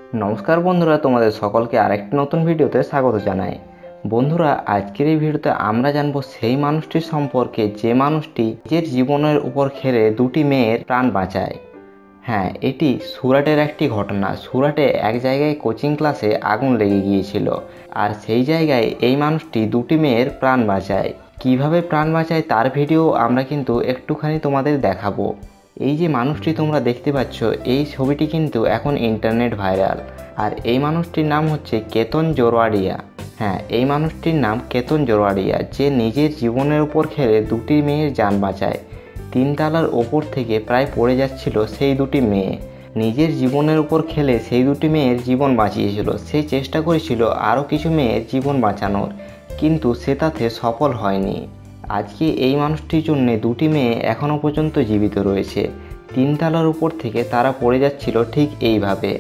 নমস্কার বন্ধুরা, তোমাদের সকলকে আরেকটি নতুন ভিডিওতে স্বাগত জানাই। বন্ধুরা, আজকের এই ভিডিওতে আমরা জানবো সেই মানুষটির সম্পর্কে যে মানুষটি নিজের জীবনের উপর খেলে দুটি মেয়ের প্রাণ বাঁচায়। হ্যাঁ, এটি সুরাটের একটি ঘটনা। সুরাটে এক জায়গায় কোচিং ক্লাসে আগুন লেগে গিয়েছিল, আর সেই জায়গায় এই মানুষটি দুটি মেয়ের প্রাণ বাঁচায়। কিভাবে প্রাণ বাঁচায় তার ভিডিও আমরা কিন্তু একটুখানি তোমাদের দেখাবো। এই যে মানুষটি তোমরা দেখতে পাচ্ছ, এই ছবিটি কিন্তু এখন ইন্টারনেট ভাইরাল। আর এই মানুষটির নাম হচ্ছে কেতন জোরওয়াডিয়া। হ্যাঁ, এই মানুষটির নাম কেতন জোরওয়াডিয়া, যে নিজের জীবনের উপর খেলে দুটি মেয়ের জান বাঁচায়। তিনতলার ওপর থেকে প্রায় পড়ে যাচ্ছিল সেই দুটি মেয়ে। নিজের জীবনের উপর খেলে সেই দুটি মেয়ের জীবন বাঁচিয়েছিল। সে চেষ্টা করেছিল আরও কিছু মেয়ের জীবন বাঁচানোর, কিন্তু সে তাতে সফল হয়নি। আজকে এই মানুষটির জন্য দুটি মেয়ে এখনও পর্যন্ত জীবিত রয়েছে। তিনতলার উপর থেকে তারা পড়ে যাচ্ছিল ঠিক এইভাবে।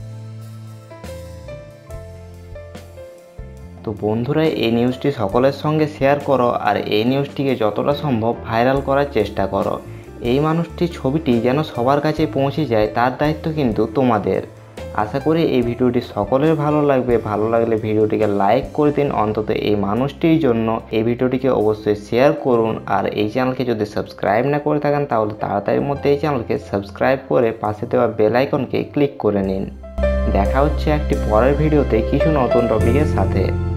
তো বন্ধুরা, এই নিউজটি সকলের সঙ্গে শেয়ার করো, আর এই নিউজটিকে যতটা সম্ভব ভাইরাল করার চেষ্টা করো। এই মানুষটির ছবিটি যেন সবার কাছে পৌঁছে যায়, তার দায়িত্ব কিন্তু তোমাদের। আশা করি এই ভিডিওটি সকলের ভালো লাগবে। ভালো লাগলে ভিডিওটিকে লাইক করে দিন অন্তত এই মানুষটির জন্য। এই ভিডিওটিকে অবশ্যই শেয়ার করুন, আর এই চ্যানেলকে যদি সাবস্ক্রাইব না করে থাকেন তাহলে তাড়াতাড়ির মধ্যে এই চ্যানেলকে সাবস্ক্রাইব করে পাশে দেওয়া বেল আইকনকে ক্লিক করে নিন। দেখা হচ্ছে একটি পরের ভিডিওতে কিছু নতুন টপিকের সাথে।